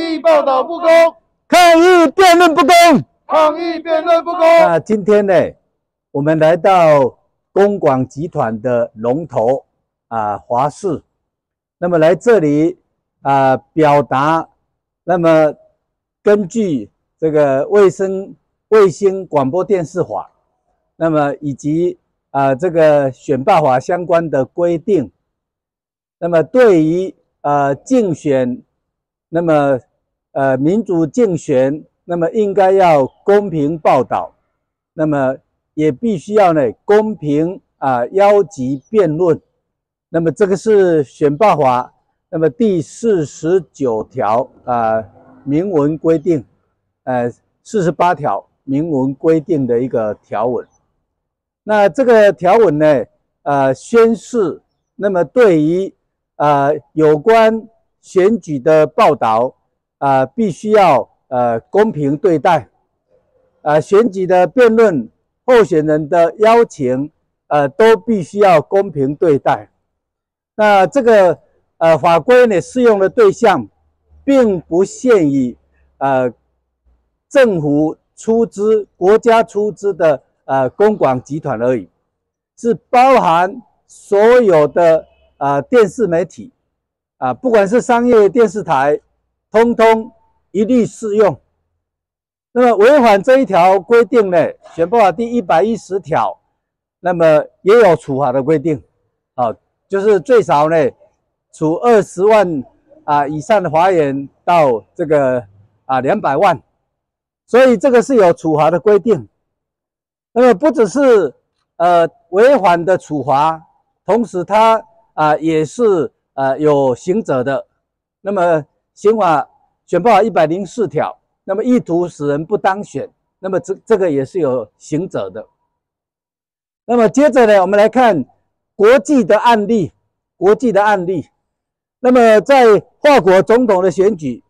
议报道不公， 抗议辩论不公， 抗议辩论不公。 今天呢，我们来到公广集团的龙头华视，那么来这里表达，那么根据这个卫星广播电视法，那么以及这个选罢法相关的规定，那么对于竞选，那么民主竞选，那么应该要公平报道，那么也必须要呢公平邀集辩论。那么这个是选罢法那么第49条明文规定，48条明文规定的一个条文。那这个条文呢宣示，那么对于有关选举的报道必须要公平对待，选举的辩论、候选人的邀请都必须要公平对待。那这个法规呢适用的对象，并不限于政府出资、国家出资的公广集团而已，是包含所有的电视媒体不管是商业电视台，通通一律适用。那么违反这一条规定呢，选罢法第110条，那么也有处罚的规定，就是最少呢处20万以上的罚锾到这个200万，所以这个是有处罚的规定。那么不只是违反的处罚，同时它也是有刑责的。那么刑法选罢法104条，那么意图使人不当选，那么这个也是有刑责的。那么接着呢，我们来看国际的案例。那么在法国总统的选举，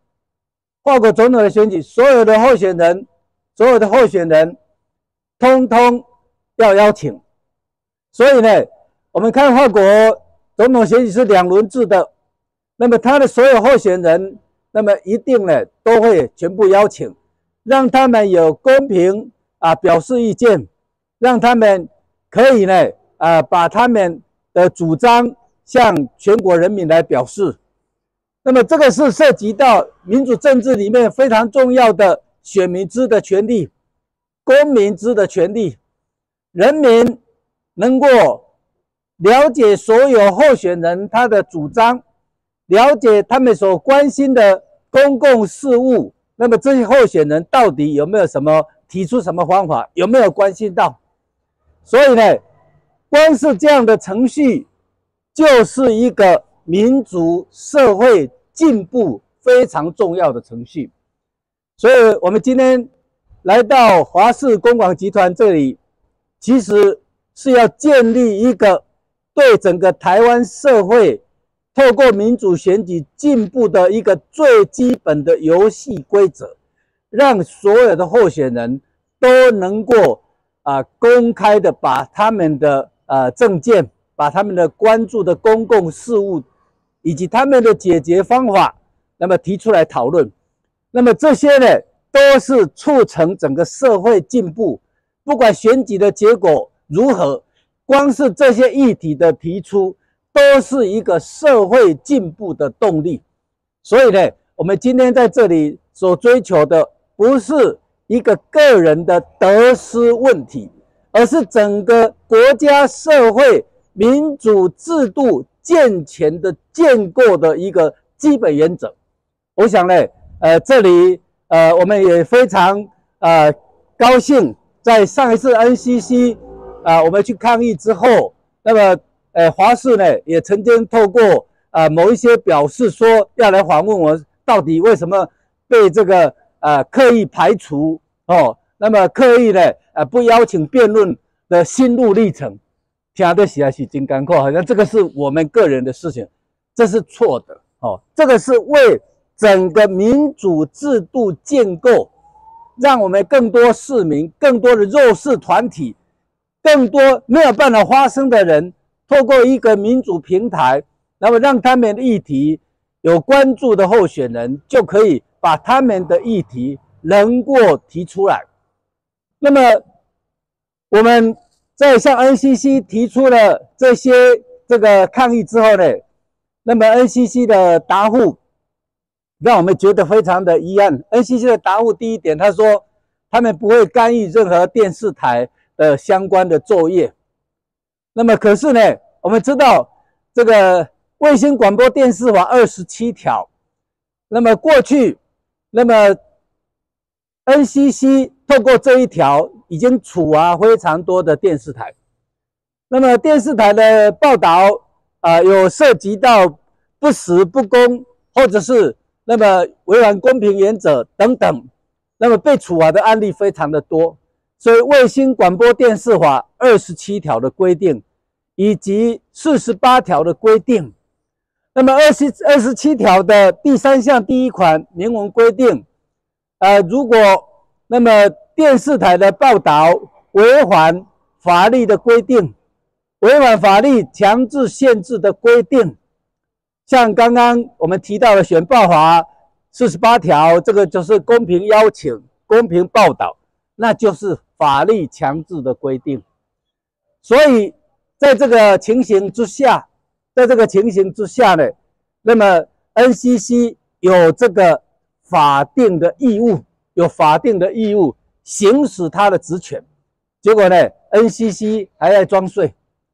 所有的候选人通通要邀请。所以呢，我们看法国总统选举是2轮制的，那么他的所有候选人，那么一定呢都会全部邀请，让他们有公平表示意见，让他们可以呢把他们的主张向全国人民来表示。那么这个是涉及到民主政治里面非常重要的选民之的权利、公民之的权利，人民能够了解所有候选人他的主张，了解他们所关心的公共事务，那么这些候选人到底有没有提出什么方法，有没有关心到？所以呢，光是这样的程序就是一个民主社会进步非常重要的程序。所以我们今天来到华视公广集团这里，其实是要建立一个对整个台湾社会透过民主选举进步的一个最基本的游戏规则，让所有的候选人都能够公开的把他们的政见，把他们的关注的公共事务以及他们的解决方法，那么提出来讨论。那么这些呢，都是促成整个社会进步。不管选举的结果如何，光是这些议题的提出，都是一个社会进步的动力。所以呢，我们今天在这里所追求的，不是一个个人的得失问题，而是整个国家社会民主制度健全的建构的一个基本原则。我想呢，这里我们也非常高兴，在上一次 NCC 我们去抗议之后，那么华视呢也曾经透过某一些表示说要来访问我，到底为什么被这个刻意排除那么刻意呢不邀请辩论的心路历程，听得起来是真艰苦，好像这个是我们个人的事情，这是错的这个是为整个民主制度建构，让我们更多市民、更多的弱势团体、更多没有办法发声的人，透过一个民主平台，那么让他们的议题有关注的候选人，就可以把他们的议题能够提出来。那么我们在向 NCC 提出了这些抗议之后呢，那么 NCC 的答复让我们觉得非常的遗憾。NCC 的答复第一点，他说他们不会干预任何电视台的相关的作业。那么可是呢，我们知道这个卫星广播电视法27条，那么过去，那么 NCC 透过这一条已经处罚非常多的电视台。那么电视台的报道有涉及到不实不公，或者是那么违反公平原则等等，那么被处罚的案例非常的多。所以卫星广播电视法27条的规定以及48条的规定，那么27条的第3项第1款明文规定，如果那么电视台的报道违反法律的规定，违反法律强制限制的规定，像刚刚我们提到的选报法48条，这个就是公平邀请、公平报道，那就是法律强制的规定。所以在这个情形之下呢，那么 NCC 有这个法定的义务，行使他的职权。结果呢 ，NCC 还在装睡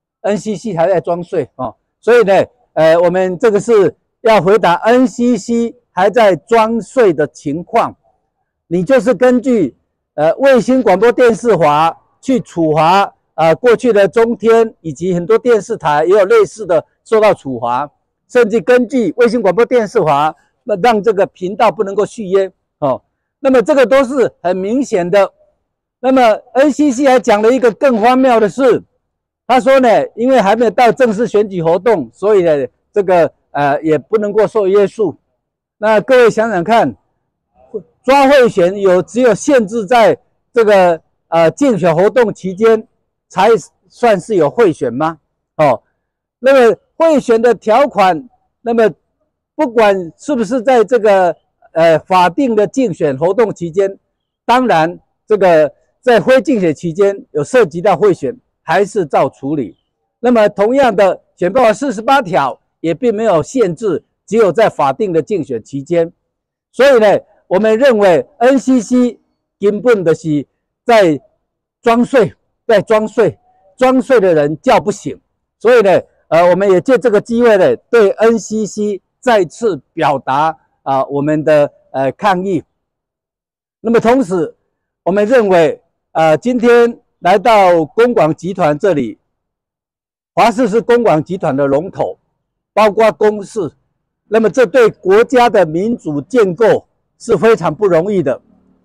哦。所以呢，我们这个是要回答 NCC 还在装睡的情况。你就是根据卫星广播电视法去处罚过去的中天以及很多电视台也有类似的受到处罚，甚至根据卫星广播电视法，那让这个频道不能够续约哦。那么这个都是很明显的。那么 NCC 还讲了一个更荒谬的事，他说呢，因为还没有到正式选举活动，所以呢，这个也不能够受约束。那各位想想看，抓贿选只有限制在这个竞选活动期间才算是有贿选吗？哦，那么贿选的条款，那么不管是不是在这个法定的竞选活动期间，当然这个在非竞选期间有涉及到贿选，还是照处理。那么同样的，选报法48条也并没有限制，只有在法定的竞选期间。所以呢，我们认为 NCC 根本的是在装睡的人叫不醒。所以呢，我们也借这个机会呢，对 NCC 再次表达我们的抗议。那么同时，我们认为今天来到公广集团这里，华视是公广集团的龙头，包括公视，那么这对国家的民主建构是非常不容易的。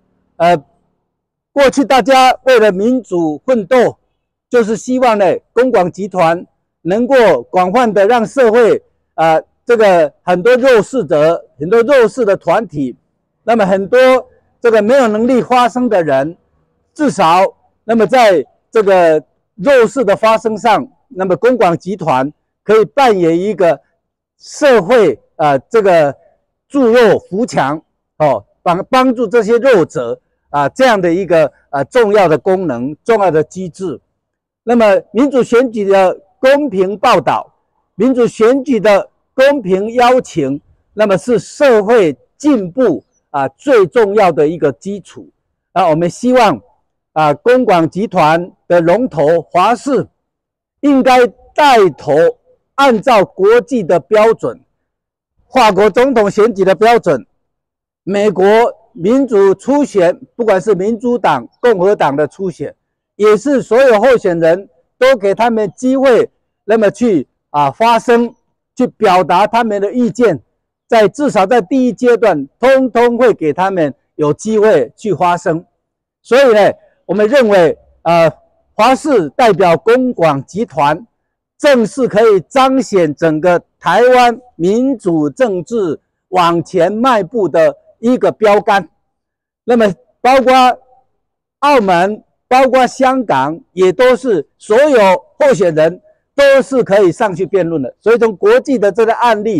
过去大家为了民主奋斗，就是希望呢，公广集团能够广泛的让社会这个很多弱势者、很多弱势的团体，那么很多这个没有能力发声的人，至少那么在这个弱势的发声上，那么公广集团可以扮演一个社会这个助弱扶强哦，帮助这些弱者这样的一个重要的功能、重要的机制。那么民主选举的公平报道、民主选举的公平邀请，那么是社会进步最重要的一个基础。我们希望公广集团的龙头华视应该带头按照国际的标准，法国总统选举的标准，美国民主初选，不管是民主党、共和党的初选，也是所有候选人都给他们机会，那么去发声，去表达他们的意见，至少在第一阶段，通通会给他们有机会去发声。所以呢，我们认为华视代表公广集团，正是可以彰显整个台湾民主政治往前迈步的一个标杆。那么包括澳门、包括香港，也都是所有候选人都是可以上去辩论的。所以从国际的这个案例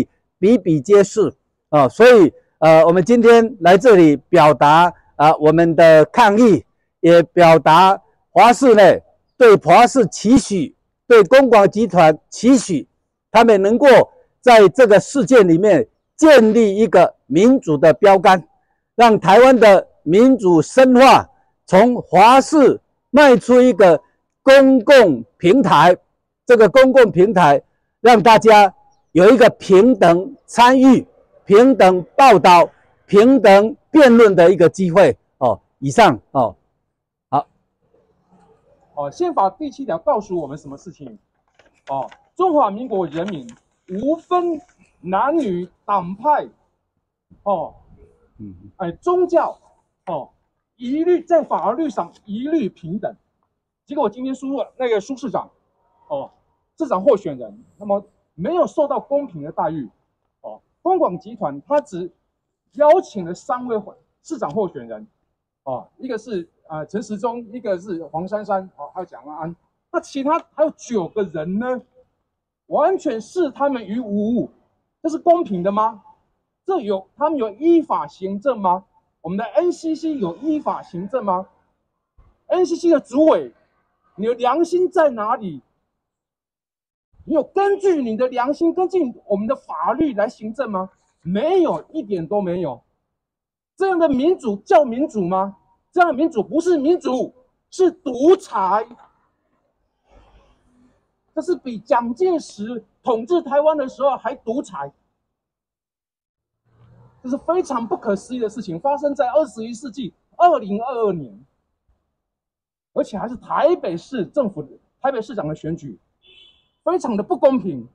比比皆是啊。所以我们今天来这里表达我们的抗议，也表达华视呢对华视期许，对公广集团期许，他们能够在这个事件里面建立一个民主的标杆，让台湾的民主深化，从华视迈出一个公共平台，这个公共平台让大家有一个平等参与、平等报道、平等辩论的一个机会哦。以上哦，好。 宪法第7条告诉我们什么事情？中华民国人民无分男女党派，宗教，一律在法律上一律平等。结果今天苏市长，市长候选人，那么没有受到公平的待遇，公广集团他只邀请了3位市长候选人，一个是陈时中，一个是黄珊珊，还有蒋万安，那其他还有9个人呢，完全视他们于无物，这是公平的吗？他们有依法行政吗？我们的 NCC 有依法行政吗 ？NCC 的主委，你的良心在哪里？你有根据你的良心，根据我们的法律来行政吗？没有，一点都没有。这样的民主叫民主吗？这样的民主不是民主，是独裁。这是比蒋介石统治台湾的时候还独裁。这是非常不可思议的事情，发生在21世纪2022年，而且还是台北市政府、台北市长的选举，非常的不公平。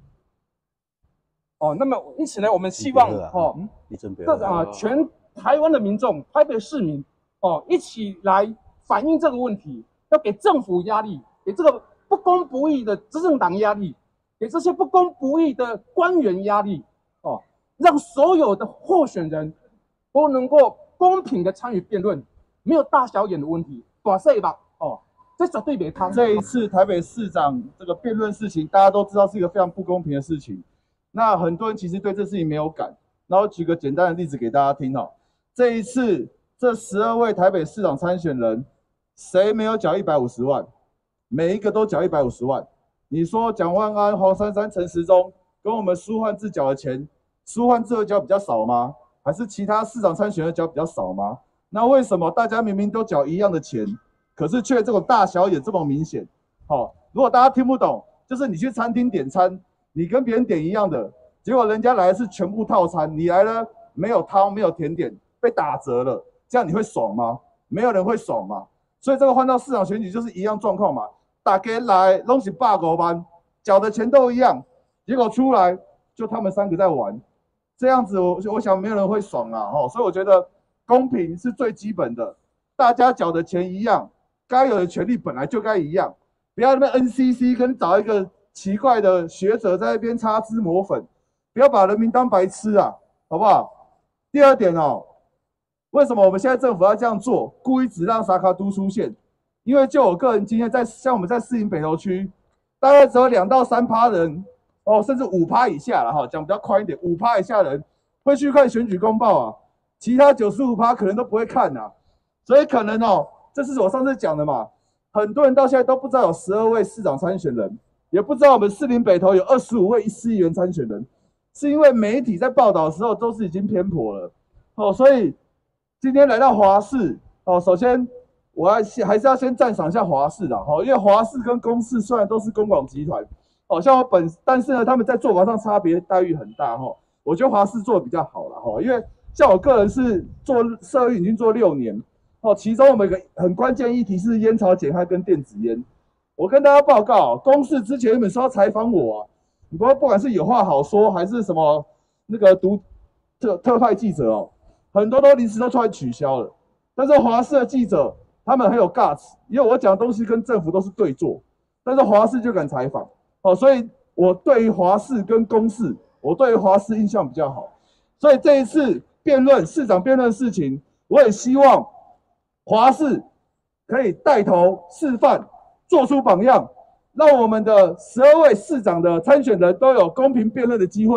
那么因此呢，我们希望全台湾的民众、台北市民一起来反映这个问题，要给政府压力，给这个不公不义的执政党压力，给这些不公不义的官员压力，让所有的候选人都能够公平的参与辩论，没有大小眼的问题，大细吧，这绝对没汤。 这一次台北市长这个辩论事情，大家都知道是一个非常不公平的事情。那很多人其实对这事情没有感，然后举个简单的例子给大家听这一次这12位台北市长参选人，谁没有缴150万？每一个都缴150万。你说蒋万安、黄珊珊、陈时中跟我们苏焕智缴的钱，苏焕智会缴比较少吗？还是其他市长参选人缴比较少吗？那为什么大家明明都缴一样的钱，可是却这种大小眼这么明显？如果大家听不懂，就是你去餐厅点餐，你跟别人点一样的，结果人家来的是全部套餐，你来了没有汤没有甜点，被打折了，这样你会爽吗？没有人会爽嘛。所以这个换到市长选举就是一样状况嘛，大家来都是150万，缴的钱都一样，结果出来就他们3个在玩，这样子我想没有人会爽啊。所以我觉得公平是最基本的，大家缴的钱一样，该有的权利本来就该一样，不要那边 NCC 跟找一个奇怪的学者在那边擦脂抹粉，不要把人民当白痴啊，好不好？第二点为什么我们现在政府要这样做，故意只让沙卡都出现？因为就我个人经验，像我们在士林北投区，大概只有2到3%人，甚至5%以下了讲比较宽一点，5%以下人会去看选举公报啊，其他95%可能都不会看啊，所以可能这是我上次讲的嘛，很多人到现在都不知道有12位市长参选人，也不知道我们士林北投有25位市议员参选人，是因为媒体在报道的时候都是已经偏颇了所以今天来到华视首先我还是要先赞赏一下华视的因为华视跟公视虽然都是公广集团像但是呢他们在做法上差别待遇很大我觉得华视做的比较好了因为像我个人是做社运已经做6年其中我们有个很关键议题是烟草减害跟电子烟。我跟大家报告公视之前原本说要采访我不管是有话好说还是什么那个特派记者很多都临时都出来取消了。但是华视的记者他们很有 guts， 因为我讲的东西跟政府都是对做，但是华视就敢采访所以我对于华视跟公视，我对于华视印象比较好。所以这一次市长辩论的事情，我也希望华视可以带头示范，做出榜样，让我们的12位市长的参选人都有公平辩论的机会，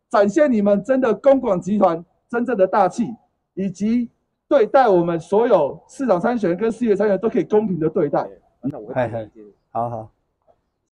展现你们真的公广集团真正的大气，以及对待我们所有市长参选人跟市议员参选人都可以公平的对待。 好好。